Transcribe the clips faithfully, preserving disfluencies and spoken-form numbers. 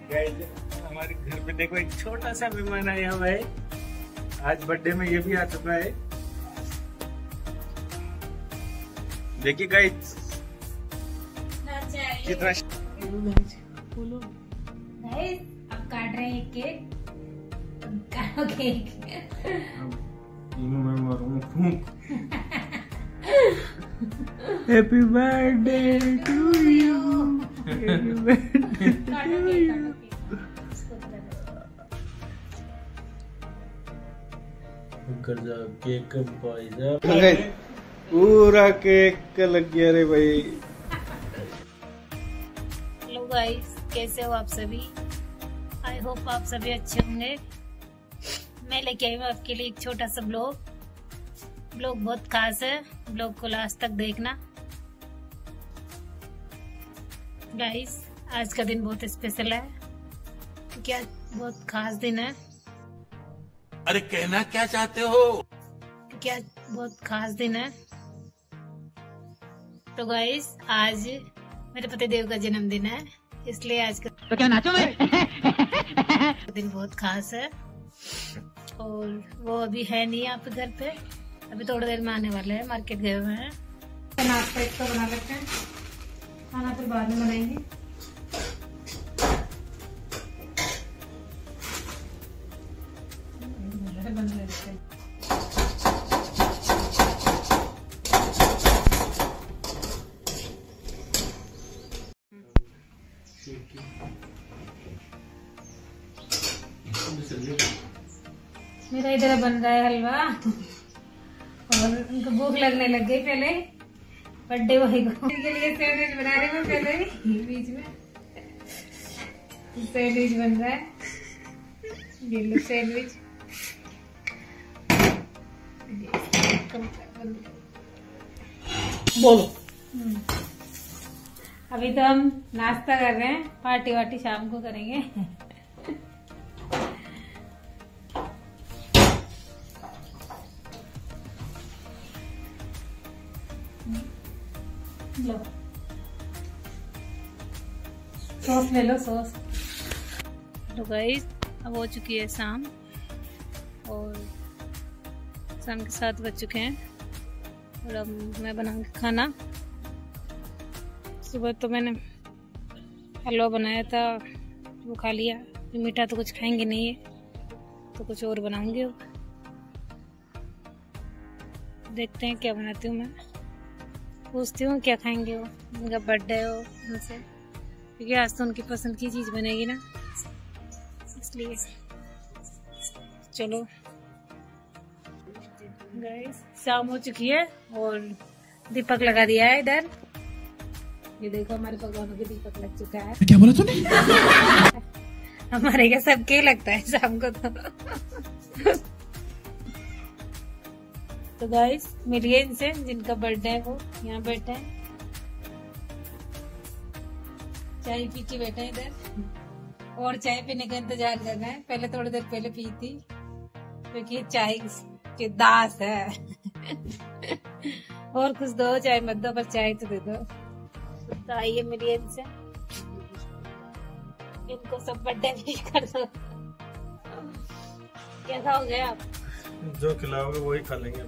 Guys हमारे घर पे देखो एक छोटा सा मेहमान आया हुआ है। आज बर्थडे में ये भी आ चुका है। देखिए गाइस कितना बोलो गाइस, अब काट रहे हैं केक। काटो केक। मैं मरूं। Happy birthday to you. Happy birthday to you. कर जा केक भाई साहब, पूरा केक लग गया रे भाई। हेलो गाइस, कैसे हो आप सभी? आई होप आप सभी अच्छे होंगे। मैं लेके आई हूँ आपके लिए एक छोटा सा ब्लॉग। ब्लॉग बहुत खास है, ब्लॉग को लास्ट तक देखना। गाइस आज का दिन बहुत स्पेशल है, क्योंकि आज बहुत खास दिन है। अरे कहना क्या चाहते हो? क्योंकि आज बहुत खास दिन है। तो गाइस आज मेरे पतिदेव का जन्मदिन है, इसलिए आज का तो क्या नाचो मैं? दिन बहुत खास है। और वो अभी है नहीं यहाँ पे घर पे, अभी थोड़ी देर में आने वाले हैं, मार्केट गए हुए हैं। नाश्ता इसका बना लेते हैं, खाना फिर बाद में बनाएंगे। बन लेते हैं। मेरा इधर बन रहा है हलवा, और उनको भूख लगने लग गई। पहले बर्थडे बॉय को के लिए सैंडविच बना रहे हैं पहले ही, बीच में सैंडविच बन रहा है। ये लो सैंडविच। बोलो। अभी तो हम नाश्ता कर रहे हैं, पार्टी वार्टी शाम को करेंगे। लो सॉस ले लो, सॉस। तो गाइस अब हो चुकी है शाम, और शाम के सात बज चुके हैं, और अब मैं बनाऊंगी खाना। सुबह तो मैंने हलवा बनाया था, वो खा लिया। मीठा तो कुछ खाएंगे नहीं है, तो कुछ और बनाऊंगी। देखते हैं क्या बनाती हूँ मैं। पूछती हूँ क्या खाएंगे वो, उनका बर्थडे हो उनसे, क्योंकि आज तो उनकी पसंद की चीज़ बनेगी ना, इसलिए। चलो गाइस शाम हो चुकी है, और दीपक लगा दिया है इधर। ये देखो हमारे भगवानों के दीपक लग चुका है। क्या बोला तूने? हमारे क्या सबके लगता है शाम को तो। तो गाइस मिलिए इनसे जिनका बर्थडे है, वो यहाँ बैठे हैं, चाय पी के बैठे हैं इधर, और चाय पीने का इंतजार कर रहे हैं। पहले थोड़ी देर पहले पी थी, क्योंकि चाय के दास है। और कुछ दो, चाय मत दो, बस चाय तो दे दो। तो आइए मिलिए इनसे, इनको सब बर्थडे विश कर दो। क्या खाओगे आप? जो खिलाओगे वही खा लेंगे।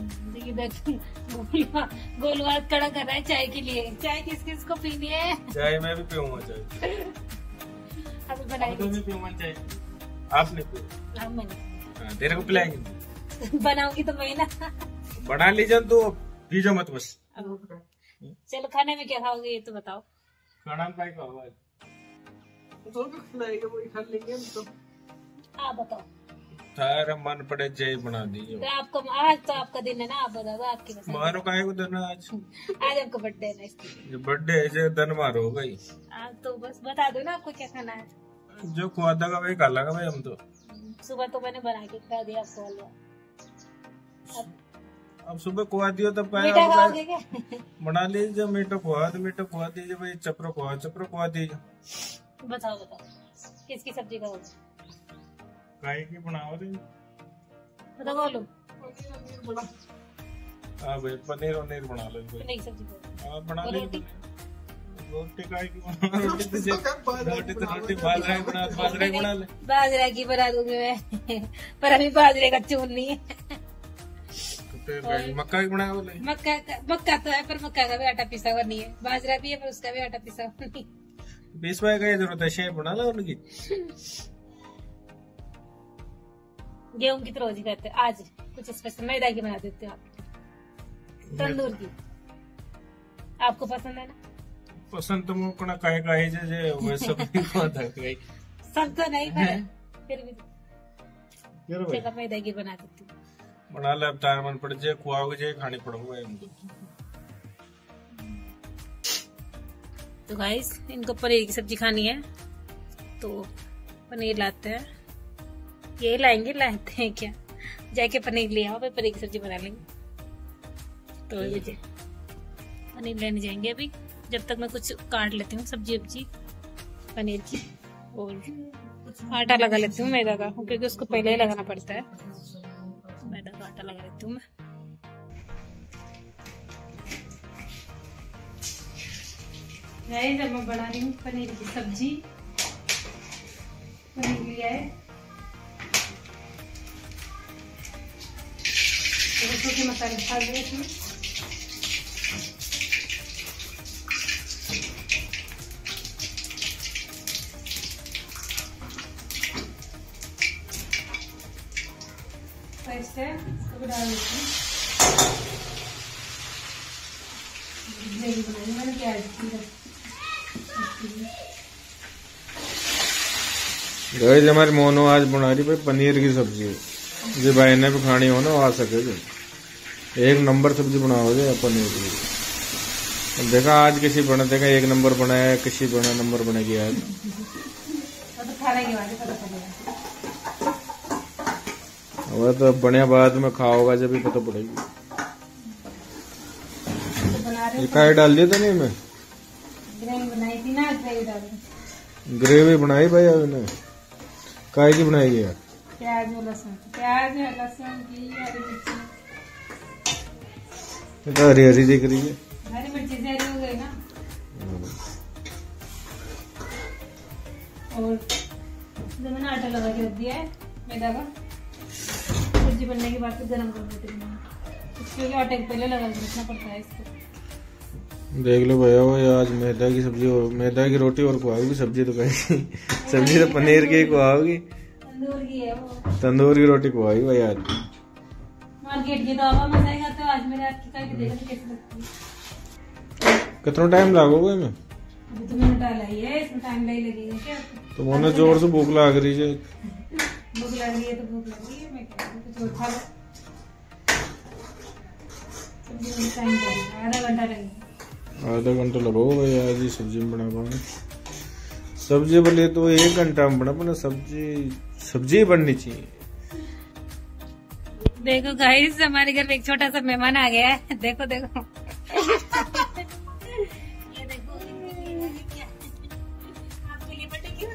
गोलवार कड़ा कर रहा है चाय के लिए। चाय किस किस को पीनी है? चाय मैं भी पीऊंगा चाय। अभी बनाएंगे। तो मैं पीऊंगा चाय, आप नहीं पियो। हाँ मैंने तेरे को पिलाएंगे। बनाऊंगी तो मैं ना। बना लीजिए तो पीजो मत बस। चलो खाने में क्या खाओगे ये तो बताओ। खाना में क्या होगा? जो भी खिलाएगा वही खा लेंगे हम तो। आप बताओ। तारा मन पड़े जय बना दी। तो आपको आज तो आपका दिन है ना, आप बताओ आपकी पसंद। मारो काहे को दिन आज? आज आपका बर्थडे है ना, इसलिए। बर्थडे है जो दिन मारो हो गई। आज तो बस बता दो ना आपको क्या खाना है। जो खुआ देगा वही खा लेगा भाई हम तो। सुबह तो मैंने बना के खिला दिया आपको हलवा। अब सुबह खुआ दियो तब मीठा खाओगे क्या? बना लीजिए। मीठा खुआ दो, मीठा खुआ दीजिए भाई। चपरो खुआ चपरो खुआ दीजिए। बताओ बताओ किसकी सब्जी खाओगे? काहे की बनाओ रे? बताओ बोलो। हाँ भाई पनीर वनीर बना लो। पनीर की सब्जी खाओगे? हाँ बना और लो। रोटी? रोटी काहे की बना, रोटी तो रोटी तो रोटी बाजरा की बना, बाजरा की बना ले। बाजरा की बना दूंगी मैं, पर अभी बाजरे का चून नहीं है। तो फिर मक्का की बना बोले। मक्का का मक्का तो है, पर मक्का का भी आटा पिसा हुआ नहीं है। बाजरा भी है, पर उसका भी आटा पिसा हुआ नहीं। बीस बाई का जरूरत है, शेप बना लो उनकी। गेहूं की तो रोज ही करते, आज कुछ स्पेशल मैदा की बना देते हो आप, तंदूर की। आपको पसंद है ना? पसंद तो मुकना काहे काहे जे जे वो सब नहीं पता है। सब तो नहीं पर फिर भी यार भाई चलो मैदा की बना देती हूँ। बना ले, अब तार मन पड़ जे खुआओगे जे खानी पड़ोगे इनको। तो गाइस इनको पनीर की सब्जी खानी है, तो पनीर लाते हैं। ये लाएंगे, लाते हैं क्या, जाके पनीर ले आओ, फिर पनीर की सब्जी बना लेंगे। तो ये पनीर लेने जाएंगे अभी, जब तक मैं कुछ काट लेती हूँ सब्जी वब्जी पनीर की, और आटा लगा लेती हूँ मैदा का, क्योंकि उसको पहले ही लगाना पड़ता है। मैदा का आटा लगा लेती हूँ मैं। गाइस जब मैं बना रही हूँ पनीर की सब्जी, पनीर लिया है तो सूखे मसाले डाल दिए इसमें। ऐसे इसको डाल देती हूँ। ग्रेवी बनाई मैंने प्याज की। गाइस हमारी मोनो आज बना रही भाई पनीर की सब्जी, जो भाई ने भी खानी हो ना आ सके जो एक नंबर सब्जी बनाओगे पनीर की। देखा आज किसी बना, देखा एक नंबर बनाया, किसी बना नंबर बनेगी आज। वह तो बढ़िया बाद में खाओगा जब भी पता पड़ेगी। ये काय डाल दिया था नहीं मैं ग्रेवी बनाई थी ना, ग्रेवी डाल ग्रेवी बनाई भाई अभी ने काय की बनाई गया, प्याज और लहसुन, प्याज लहसुन की हरी मिर्ची, तो हरी हरी दिख रही है, हरी मिर्ची से हरी हो गई ना। और जब मैंने आटा लगा के रख दिया है मैदा का, सब्जी बनने के बाद फिर गर्म कर देती हूँ, इसके आटे को पहले लगा के रखना पड़ता है इसको। देख लो भैया वो आज मैदा की सब्जी और मैदा की रोटी और खुआओगी, सब्जी तो कहीं सब्जी तो पनीर की खुआओगी, तंदूर की है वो, तंदूर की रोटी खुआई भाई आज। मार्केट की तो आवा मजा आएगा, तो आज मेरे हाथ की करके देखा तो कैसे लगती है। कितना टाइम लागोगे मैं अभी तो मैंने डाला ही है, इसमें टाइम नहीं लगेगा क्या? तो मैंने जोर से भूख लग रही है। भूख लग रही है तो भूख लग रही है, मैं क्या करूं, कुछ और खा लो। सब्जी में टाइम लगेगा, आधा घंटा लगेगा। आधा घंटा लगोगा भाई आज ही सब्जी में बना पाऊंगा। सब्जी बोले तो एक घंटा में बना पाना, सब्जी सब्जी बननी चाहिए। देखो गाइस हमारे घर में एक छोटा सा मेहमान आ गया है, देखो देखो ये देखो आपको ये बर्थडे क्यों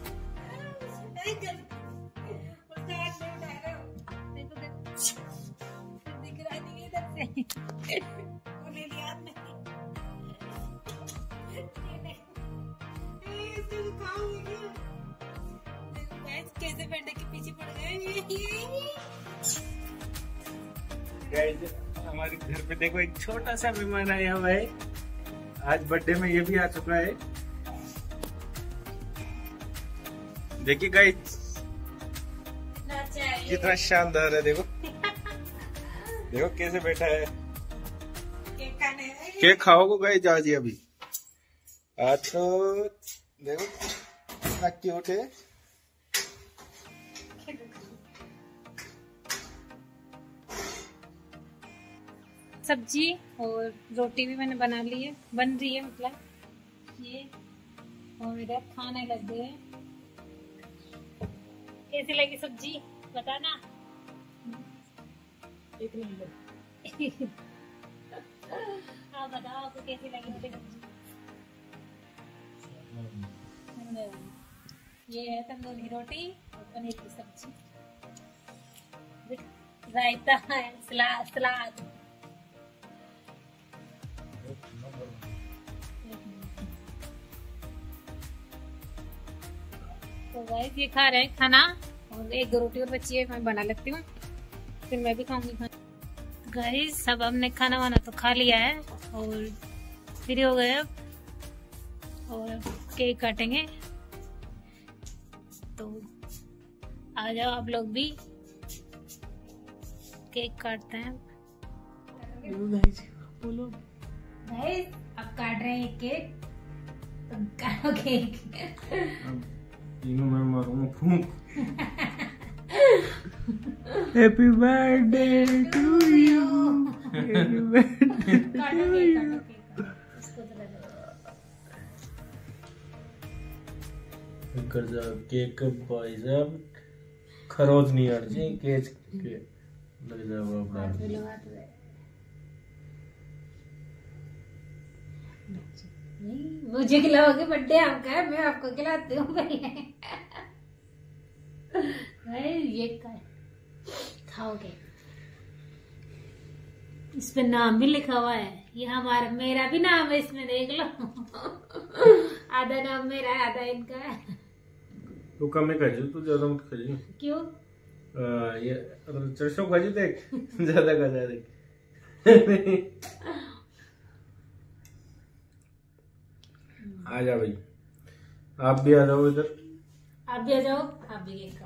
देखो दिख रहा नहीं इधर से, वो ले लिया आपने। कैसे बर्थडे के पीछे पड़ गए। हमारे घर पे देखो एक छोटा सा मेहमान आया हुआ है, आज बर्थडे में ये भी आ चुका है। देखिए गाइस कितना शानदार है, देखो देखो कैसे बैठा है। केक खाओगे गाइस आज ही अभी, आज तो देखो कितना क्यूट है। सब्जी और रोटी भी मैंने बना ली है, बन रही है मतलब ये, और इधर खाने लग गए। कैसी लगी सब्जी बताना, एक नंबर। हाँ बताओ आपको कैसी लगी मेरी सब्जी। ये है तंदूरी रोटी और पनीर की सब्जी, रायता है, सलाद सलाद। तो गाइस ये खा रहे हैं खाना और एक दो रोटी और बची है, मैं बना लेती हूँ फिर मैं भी खाऊंगी खाना। गाइस सब हमने खाना वाना तो खा लिया है और फ्री हो गए अब और केक काटेंगे। तो आ जाओ आप लोग भी, केक काटते हैं। बोलो गाइस अब काट रहे हैं केक, तो काटो केक। तीनों मैं मारूंगा फूंक। Happy birthday to you, happy birthday काटो केक, काटो केक, इसको तो लगा। कर जा केक भाई साहब, खरोच नहीं हट जी केच के लग जा वो अपना। हाथ में लगा तो है। नहीं मुझे खिलाओगे, बर्थडे आपका है, मैं आपको खिलाती हूँ पहले। ये क्या खाओगे? इस पे नाम भी लिखा हुआ है, ये हमारा मेरा भी नाम है इसमें, देख लो। आधा नाम मेरा है आधा इनका है। तू कम नहीं खाई, तू ज्यादा मत खाई। क्यों? आ, ये चरसों खाई देख, ज्यादा खा जा देख। आ जा भाई, आप भी आ जाओ इधर। आप भी आ जाओ, आप भी केक खाओ।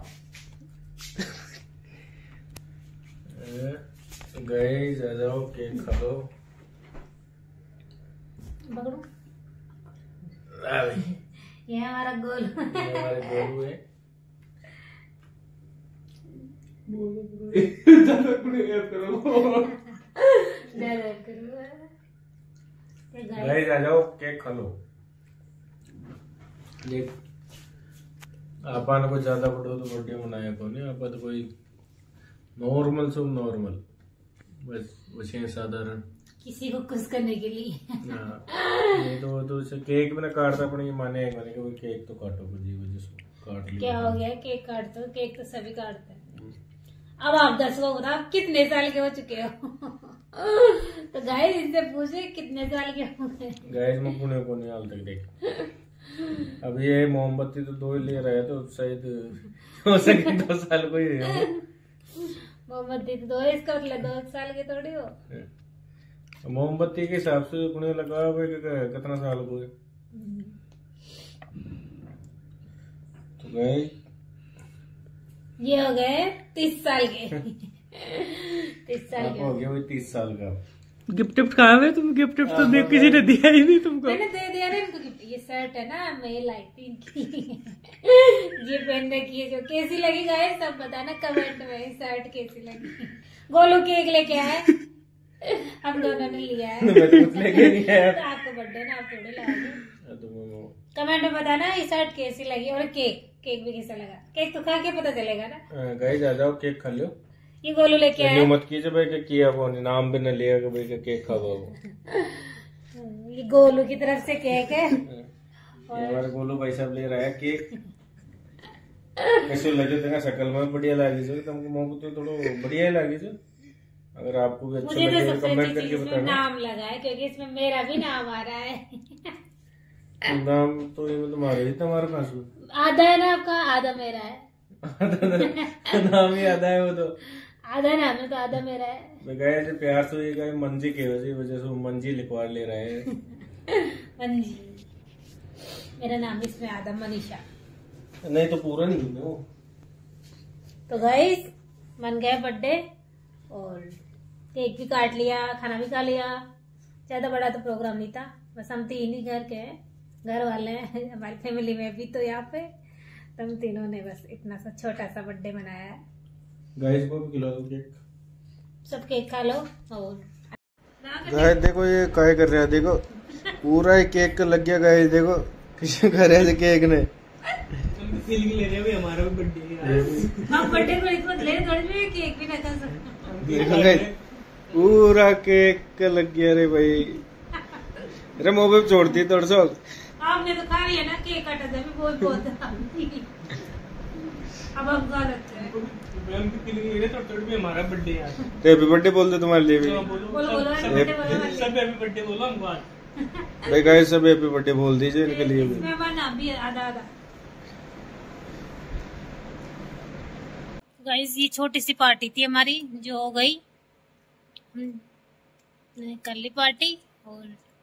गाइस आ जाओ केक खा लो। पकड़ो, आ भाई ये हमारा गोल। ये हमारे गोलू है। गाइस आ जाओ केक खा लो। देख आपा ने कुछ ज्यादा बड़ो तो बर्थडे मनाया को नहीं, आपा तो कोई नॉर्मल सब नॉर्मल, बस वैसे साधारण किसी को खुश करने के लिए। नहीं तो तो उसे केक भी ना काटता अपने माने है माने कि केक तो काटो जी वजह से काट लिया। क्या हो गया, केक काटते हो, केक तो सभी काटते हैं। अब आप दस को बताओ कितने साल के हो चुके हो? तो गाइस इनसे पूछे कितने साल के हो गए। गाइस मैं पुणे को नहीं हाल तक देख। अब ये मोमबत्ती तो दो ही ले रहा है, तो शायद हो सके दो साल को ही हो। मोमबत्ती तो दो, इसका मतलब दो साल के थोड़ी हो। मोमबत्ती के हिसाब से पुणे लगा हुआ कितना साल को है। तो गाइस ये हो गए तीस साल के। तीस साल के हो गया वही तीस साल का। गिफ्ट गिफ्ट कहाँ है? तुम गिफ्ट गिफ्ट तो देख किसी ने दिया ही नहीं तुमको। मैंने दे दिया ना इनको गिफ्ट। ये शर्ट है ना, मैं लाई थी इनकी। ये पहन रखी है, जो कैसी लगी गाइस सब बताना कमेंट में, शर्ट कैसी लगी। गोलू केक लेके आए, हम दोनों ने लिया है। मैं तो कुछ लेके नहीं आया। तो आपको बर्थडे ना, आप थोड़े लाओगे। कमेंट में बताना ये शर्ट कैसी लगी और केक केक भी कैसा लगा। केक तो खा के पता चलेगा ना। गाइस आ जाओ केक खा लो। ये गोलू लेके आए। मत कीजिए भाई कि किया वो नाम भी न लिया कि भाई का केक खाओ। ये गोलू की तरफ से केक है। ये हमारे गोलू भाई साहब ले रहा है केक। कैसे लगे तेरा शक्ल में बढ़िया लगी जो तुमको मोको तो थोड़ा बढ़िया ही लगी जो। अगर आपको भी अच्छा मुझे तो लगे तो सबसे कमेंट अच्छी करके चीज इसमें बताना। नाम लगा है, क्योंकि इसमें मेरा भी नाम आ रहा है। नाम तो ये तुम्हारे ही तुम्हारे पास आधा है ना आपका, आधा मेरा है। नाम ही आधा है वो तो। आधा नाम है तो आधा मेरा है। मैं गए थे प्यार से ये गए मंजी की वजह वजह से वो मंजी लिखवा ले रहे हैं। मंजी मेरा नाम इसमें आधा मनीषा। नहीं तो पूरा नहीं वो। तो गाइस मन गया बर्थडे और केक भी काट लिया, खाना भी खा लिया। ज्यादा बड़ा तो प्रोग्राम नहीं था, बस हम तीन ही घर के हैं, घर वाले हैं हमारी फैमिली में भी। तो यहाँ पे तुम तीनों ने बस इतना सा छोटा सा बर्थडे मनाया है। गाइस को भी खिला दो केक। सब केक खा लो। और गाइस देखो ये क्या कर रहा है, देखो पूरा ही केक लग गया। गाइस देखो किसी कर रहे थे केक ने। ले रहे हैं हमारा भी बर्थडे है। हम बर्थडे को इसको ले थोड़ी में केक भी ना खा सकते। देखो गाइस पूरा केक लग गया रे भाई। अरे मोबाइल छोड़ती थोड़ा सा। आपने तो खा लिया ना केक काटा था, भी बहुत बहुत। अब हम खा सकते हैं। हमारा बर्थडे है। हैप्पी बर्थडे बोल दो तुम्हारे लिए भी। बोलो बोलो बोलो हैप्पी बर्थडे बोलो। सब हैप्पी बर्थडे बोलो हमको आज। भाई गाइस सब हैप्पी बर्थडे बोल दीजिए इनके लिए भी। इसमें हमारा नाम भी है आधा आधा। गाइस ये छोटी सी पार्टी थी हमारी जो हो गई, हमने कर ली पार्टी और